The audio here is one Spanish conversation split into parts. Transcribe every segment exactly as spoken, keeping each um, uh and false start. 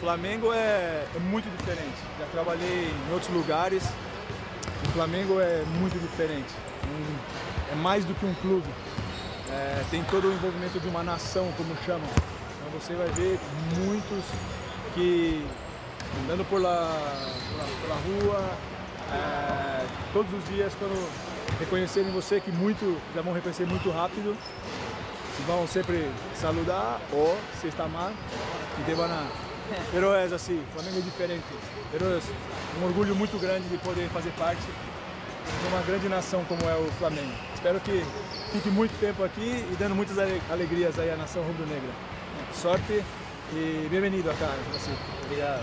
Flamengo é, é muito diferente. Já trabalhei em outros lugares. O Flamengo é muito diferente. Um, é mais do que um clube. É, tem todo o envolvimento de uma nação, como chamam. Então você vai ver muitos que andando por lá, por lá, pela rua, é, todos os dias, quando reconhecerem você, que muito, já vão reconhecer muito rápido, vão sempre saludar ou se está mal, que te van a... Pero é assim, o Flamengo é diferente. Pero é um orgulho muito grande de poder fazer parte de uma grande nação como é o Flamengo. Espero que fique muito tempo aqui e dando muitas alegrias aí à nação rubro-negra. Sorte e bem-vindo acá, Brasil. Obrigado.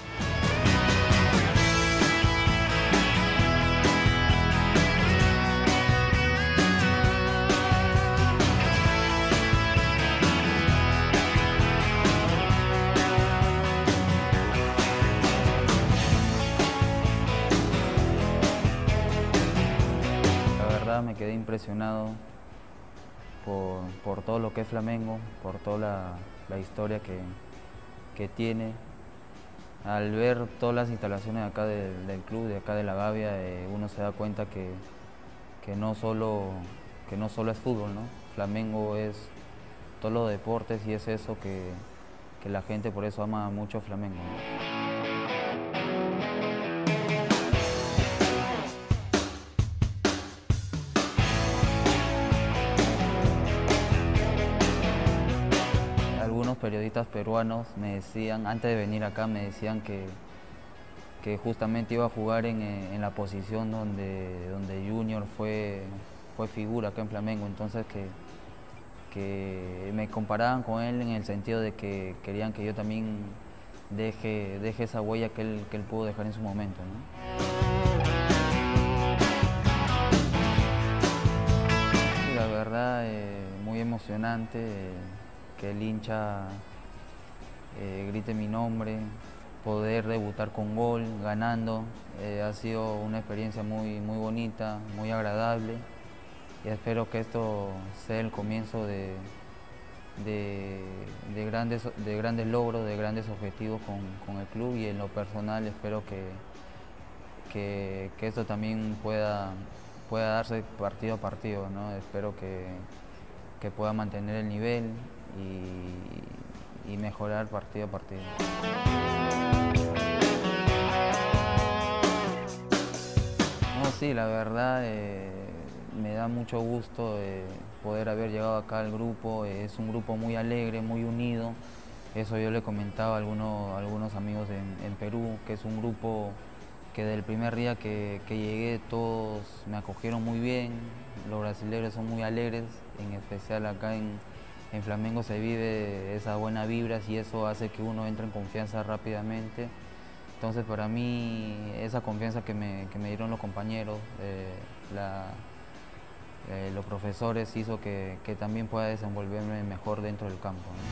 Me quedé impresionado por, por todo lo que es Flamengo, por toda la, la historia que, que tiene. Al ver todas las instalaciones acá del, del club, de acá de La Gavia, eh, uno se da cuenta que, que, no solo, que no solo es fútbol, ¿no? Flamengo es todos los deportes y es eso que, que la gente por eso ama mucho Flamengo, ¿no? Periodistas peruanos me decían, antes de venir acá, me decían que, que justamente iba a jugar en, en la posición donde, donde Junior fue, fue figura acá en Flamengo, entonces que, que me comparaban con él en el sentido de que querían que yo también deje, deje esa huella que él, que él pudo dejar en su momento, ¿no? Y la verdad, eh, muy emocionante. Eh, que el hincha eh, grite mi nombre, poder debutar con gol, ganando, eh, ha sido una experiencia muy, muy bonita, muy agradable y espero que esto sea el comienzo de, de, de, grandes, de grandes logros, de grandes objetivos con, con el club y en lo personal espero que, que, que esto también pueda, pueda darse partido a partido, ¿no? Espero que, que pueda mantener el nivel Y, y mejorar partido a partido. No, sí, la verdad eh, me da mucho gusto eh, poder haber llegado acá al grupo. Eh, es un grupo muy alegre, muy unido. Eso yo le comentaba a algunos, a algunos amigos en, en Perú, que es un grupo que desde el primer día que, que llegué todos me acogieron muy bien. Los brasileños son muy alegres, en especial acá en En Flamengo se vive esa buena vibra y eso hace que uno entre en confianza rápidamente. Entonces para mí esa confianza que me, que me dieron los compañeros, eh, la, eh, los profesores hizo que, que también pueda desenvolverme mejor dentro del campo, ¿no?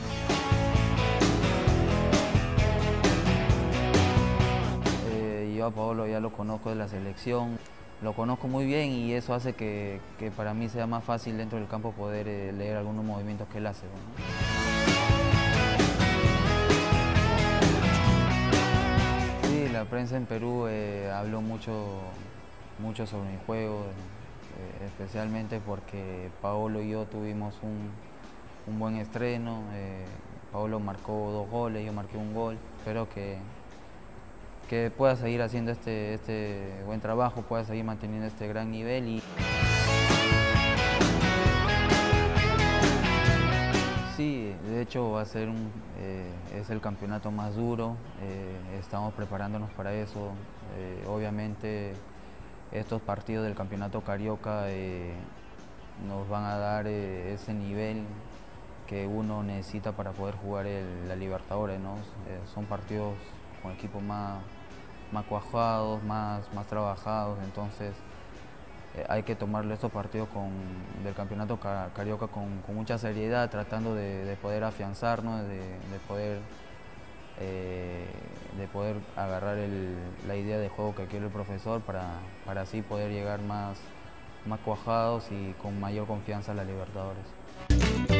Eh, yo a Paolo ya lo conozco de la selección. Lo conozco muy bien y eso hace que, que para mí sea más fácil dentro del campo poder eh, leer algunos movimientos que él hace, ¿no? Sí, la prensa en Perú eh, habló mucho, mucho sobre mi juego, eh, especialmente porque Paolo y yo tuvimos un, un buen estreno. Eh, Paolo marcó dos goles, yo marqué un gol. Espero que que pueda seguir haciendo este, este buen trabajo, pueda seguir manteniendo este gran nivel. Y... Sí, de hecho va a ser un, eh, es el campeonato más duro, eh, estamos preparándonos para eso. Eh, obviamente estos partidos del campeonato carioca eh, nos van a dar eh, ese nivel que uno necesita para poder jugar el, la Libertadores, ¿no? Eh, son partidos con equipos más, más cuajados, más, más trabajados, entonces eh, hay que tomarle estos partidos con, del campeonato carioca con, con mucha seriedad, tratando de, de poder afianzarnos, de, de, poder, eh, de poder agarrar el, la idea de juego que quiere el profesor para, para así poder llegar más, más cuajados y con mayor confianza a la Libertadores.